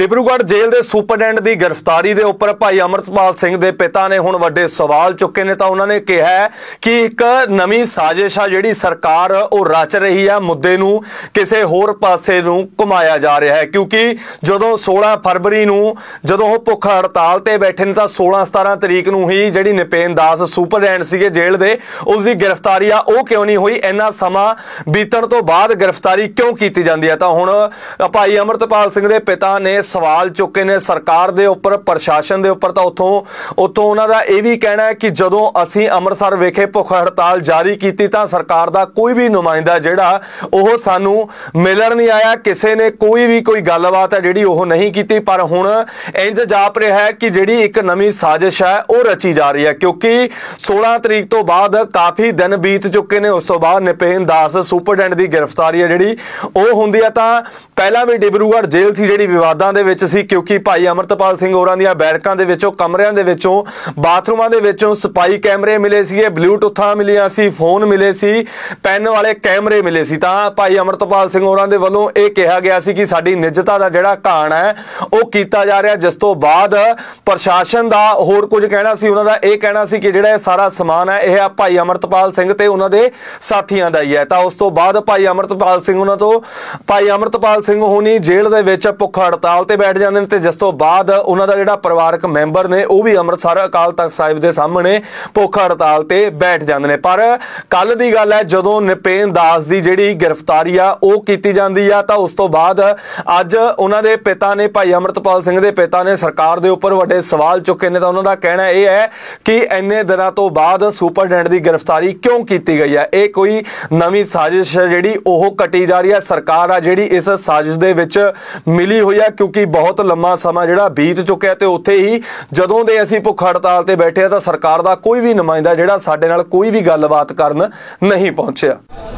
Dibrugarh jail के superintendent की गिरफ्तारी के उपर भाई अमृतपाल सिंह के पिता ने हुण वड्डे सवाल चुके ने। तो उन्होंने कहा है कि एक नवीं साजिश आ जिहड़ी सरकार वो रच रही है, मुद्दे नूं किसी होर पासे नूं घुमाया जा रहा है। क्योंकि जदों 16 फरवरी नूं जदों वो भुख हड़ताल ते बैठे ने, तो 16-17 तरीक नूं ही जिहड़ी निपेन दास सुपरडेंट सीगे जेल दे, उसकी गिरफ्तारी आ वो क्यों नहीं हुई, इन्ना समा बीतण तो बाद गिरफ्तारी क्यों की जाती है। तो हुण भाई अमृतपाल सिंह के पिता ने सवाल चुके ने सरकार दे उपर, प्रशासन दे उपर। तो उत्थों उन्हां दा यह भी कहना है कि जदों असीं अमृतसर विखे भुख हड़ताल जारी की तो सरकार का कोई भी नुमाइंदा जिहड़ा ओह सानू मिलण नहीं आया, किसी ने कोई गलबात है जिहड़ी ओह नहीं की। पर हुण इंज जाप रहा है कि जिहड़ी एक नवीं साजिश है वह रची जा रही है। क्योंकि 16 तरीक तो बाद काफ़ी दिन बीत चुके हैं, उस तो बाद निपेन दास सुपरडेंट की गिरफ्तारी है जिहड़ी ओह हुंदी है। तां पहला भी डिब्रूगढ़ जेल सी जिहड़ी विवादां दे विच सी, क्योंकि भाई अमृतपाल सिंह होरां दीआं बैरकां दे विचों, कमरिਆਂ ਦੇ ਵਿੱਚੋਂ, बाथरूमां ਦੇ ਵਿੱਚੋਂ ਸਪਾਈ कैमरे मिले सी, ब्लूटूथां मिलियां सी, फोन मिले सी, पैन वाले कैमरे मिले सी। तां भाई अमृतपाल सिंह होरां दे वल्लों ਇਹ ਕਿਹਾ ਗਿਆ ਸੀ कि ਸਾਡੀ ਨਿੱਜਤਾ ਦਾ ਜਿਹੜਾ ਘਾਣ ਹੈ ਉਹ ਕੀਤਾ ਜਾ ਰਿਹਾ, जिस तो बाद प्रशासन ਦਾ ਹੋਰ ਕੁਝ ਕਹਿਣਾ ਸੀ। ਉਹਨਾਂ ਦਾ ਇਹ ਕਹਿਣਾ ਸੀ ਕਿ ਜਿਹੜਾ ਸਾਰਾ ਸਮਾਨ ਹੈ ਇਹ ਭਾਈ ਅਮਰਤਪਾਲ ਸਿੰਘ ਤੇ ਉਹਨਾਂ ਦੇ ਸਾਥੀਆਂ ਦਾ ਹੀ ਹੈ। ਤਾਂ ਉਸ ਤੋਂ ਬਾਅਦ ਭਾਈ ਅਮਰਤਪਾਲ ਸਿੰਘ ਉਹਨਾਂ ਤੋਂ ਭਾਈ ਅਮਰਤਪਾਲ ਸਿੰਘ ਹੋਣੀ ਜੇਲ੍ਹ ਦੇ ਵਿੱਚ ਭੁੱਖ ਹੜਤਾਲ ਤੇ ਬੈਠ ਜਾਂਦੇ ਨੇ, ਤੇ ਜਿਸ ਤੋਂ ਬਾਅਦ ਉਹਨਾਂ ਦਾ ਜਿਹੜਾ ਪਰਿਵਾਰਕ ਮੈਂਬਰ ਨੇ ਉਹ ਵੀ ਅੰਮ੍ਰਿਤਸਰ ਅਕਾਲ ਤਖਤ ਸਾਹਿਬ ਦੇ ਸਾਹਮਣੇ ਭੁੱਖ ਹੜਤਾਲ ਤੇ ਬੈਠ ਜਾਂਦੇ ਨੇ। ਪਰ ਕੱਲ ਦੀ ਗੱਲ ਹੈ ਜਦੋਂ ਨਿਪੇਨ ਦਾਸ ਦੀ ਜਿਹੜੀ ਗ੍ਰਿਫਤਾਰੀ ਆ ਉਹ ਕੀਤੀ ਜਾਂਦੀ ਆ, ਤਾਂ ਉਸ ਤੋਂ ਬਾਅਦ ਅੱਜ ਉਹਨਾਂ ਦੇ ਪਿਤਾ ਨੇ, ਭਾਈ ਅਮਰਤਪਾਲ ਸਿੰਘ ਦੇ ਪਿਤਾ ਨੇ ਸਰਕਾਰ ਦੇ ਉੱਪਰ ਵੱਡੇ ਸਵਾਲ ਚੁੱਕੇ ਨੇ। ਤਾਂ ਉਹਨਾਂ ਦਾ ਕਹਿਣਾ ਇਹ ਹੈ ਕਿ ਇੰਨੇ ਦਿਨਾਂ ਤੋਂ ਬਾਅਦ ਸੁਪਰਡੈਂਟ ਦੀ ਗ੍ਰਿਫਤਾਰੀ ਕਿਉਂ ਕੀਤੀ ਗਈ ਹੈ, ਇਹ ਕੋਈ ਨਵੀਂ ਸਾਜ਼ਿਸ਼ ਜਿਹੜੀ ਉਹ ਕੱਟੀ ਜਾ ਰਹੀ ਹੈ। ਸਰਕਾਰ ਆ ਜਿਹੜੀ ਇਸ ਸਾਜ਼ਿਸ਼ ਦੇ ਵਿੱਚ ਮਿਲੀ ਹੋਈ ਹੈ, ਕਿਉਂਕਿ ਬਹੁਤ ਲੰਮਾ ਸਮਾਂ ਜਿਹੜਾ ਬੀਤ ਚੁੱਕਿਆ ਤੇ ਉੱਥੇ ਹੀ ਜਦੋਂ ਦੇ ਅਸੀਂ ਭੁੱਖ ਹੜਤਾਲ ਤੇ ਬੈਠੇ ਆ ਤਾਂ ਸਰਕਾਰ ਦਾ ਕੋਈ ਵੀ ਨੁਮਾਇੰਦਾ ਜਿਹੜਾ ਸਾਡੇ ਨਾਲ ਕੋਈ ਵੀ ਗੱਲਬਾਤ ਕਰਨ ਨਹੀਂ ਪਹੁੰਚਿਆ।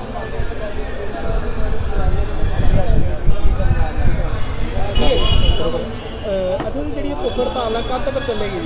अच्छा जी, जी भुख हड़ताल कद तक चलेगी?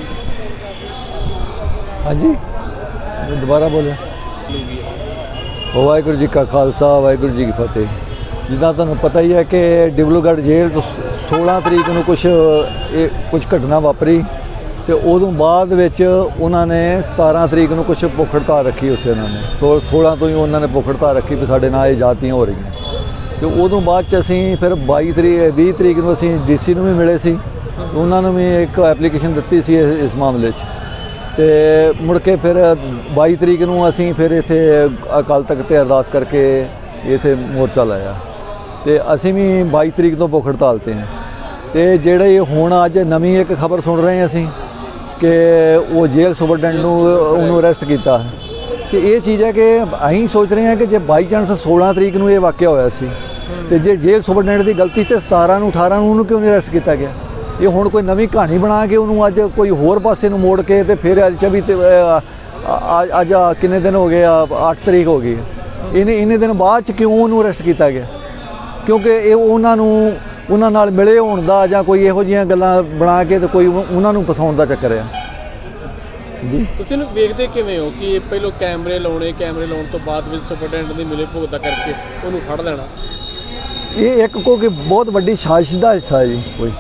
हाँ जी, दोबारा बोले। वाहिगुरू जी का खालसा, वाहिगुरू जी की फतेह। जिदा तुहानूं पता ही है कि डिब्रूगढ़ जेल तो 16 तरीक नूं कुछ घटना वापरी, तो उदों बाद विच उन्होंने 17 तरीक नूं कुछ भुख हड़ताल रखी। उत्थे उन्होंने 16 तो ही उन्होंने भुख हड़ताल रखी भी साडे नाल ये जातियां हो रही हैं। तो उदों बाद असीं फिर 20 तरीक नूं असीं DC नूं भी मिले सी, उन्होंने भी एक एप्लीकेशन दित्ती सी इस मामले ते मुड़ के फिर 22 तरीक नूं असीं फिर इत्थे अकाल तख्त ते अरदास करके इत्थे मोर्चा लाया, तो असीं भी 22 तरीक तो भुख हड़ताल ते हैं। तो जिहड़े हुण अज नवीं एक खबर सुन रहे हैं असीं कि वो जेल सुपरडेंट नूं उन्होंने अरैसट किया, कि ये चीज़ है कि असीं सोच रहे हैं कि जे बाई चांस 16 तरीक नूं ये वाक़या होया सी ते जे जेल सुपरडेंट की गलती से 17 नूं 18 नूं क्यों नहीं अरैसट किया गया। ये हुण कोई नवीं कहानी बना के उन्होंने अज कोई होर पासे नूं मोड़ के, तो फिर अज 24 अज किन्ने दिन हो गए, 8 तरीक हो गई, इन्ने दिन बाद क्यों उन्होंने अरैसट किया गया? क्योंकि ये उन्हां नाल मिले होण दा जां कोई इहो जिहियां गल्लां बना के तो कोई उन्हां नूं फसाउण दा चक्कर है जी। तुसीं वेखदे किवें हो कि पहलों कैमरे लाउण तो बाद विच सुपरडेंट दी मिले भुगता करके उन्होंने फड़ लेना, ये एक कोई बहुत वड्डी साजिश दा हिस्सा है जी। कोई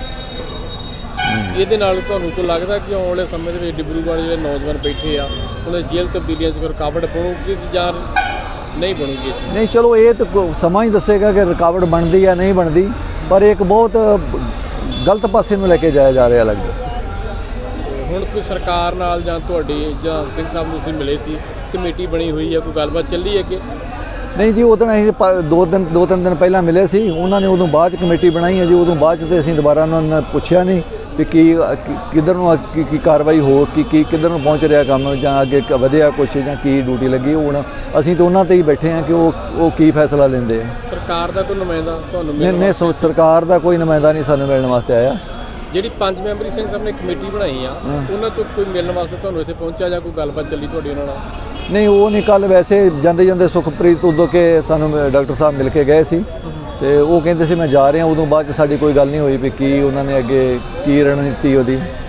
ਇਹਦੇ ਨਾਲ ਤੁਹਾਨੂੰ ਕੋਈ ਲੱਗਦਾ ਕਿ ਆਉਣ ਵਾਲੇ ਸਮੇਂ ਦੇ ਵਿੱਚ ਡਿਬਰੂਗੜ੍ਹ ਜਿਹੜੇ ਨੌਜਵਾਨ ਬੈਠੇ ਆ ਉਹਨਾਂ ਜੇਲ੍ਹ ਤਬਦੀਲੀਆਂ 'ਚ ਕੋਈ ਰੁਕਾਵਟ ਬਣੂਗੀ ਜਾਂ नहीं बनूगी? नहीं, चलो ये तो समा ही दसेगा कि रुकावट बनती या नहीं बनती, पर एक बहुत गलत पासे में लेके जाया जा रहा लगता। हुण कोई सरकार नाल जां तुहाडी जां सिंह साहब नूं तुसीं मिले सी, कमेटी बनी हुई है, कोई गलबात चली है कि नहीं जी? उदों असीं 2-3 दिन पहला मिले सी, उन्होंने उदों बाद कमेटी बनाई है जी। उदों बाद तो असीं दोबारा उन्होंने पूछा नहीं कि किधर की कार्रवाई हो, कि किधर पहुँच रहा काम, जां अगे वधिया कुछ, जां की ड्यूटी लगी। हुण असीं तो उन्हां ते ही बैठे हैं कि वो की फैसला लेंदे हैं। सरकार दा कोई नुमाइंदा तुहानूं नहीं, सरकार दा कोई नुमाइंदा नहीं सानूं मिलण वास्ते आया। जिहड़ी 5 मैंबरी सिंह साहब ने कमेटी बनाई आ, उन्हां चों कोई मिलण वास्ते तुहानूं इत्थे पहुंचा जां कोई गलबात चली तुहाडी उन्हां नाल? नहीं, वो नहीं। कल वैसे जाते सुखप्रीत उदों के सानूं डॉक्टर साहब मिल के गए सी, तो वो कहते सी मैं जा रहा, उदों बाद साडी कोई गल नहीं हुई भी की उन्होंने अगे की रणनीति उहदी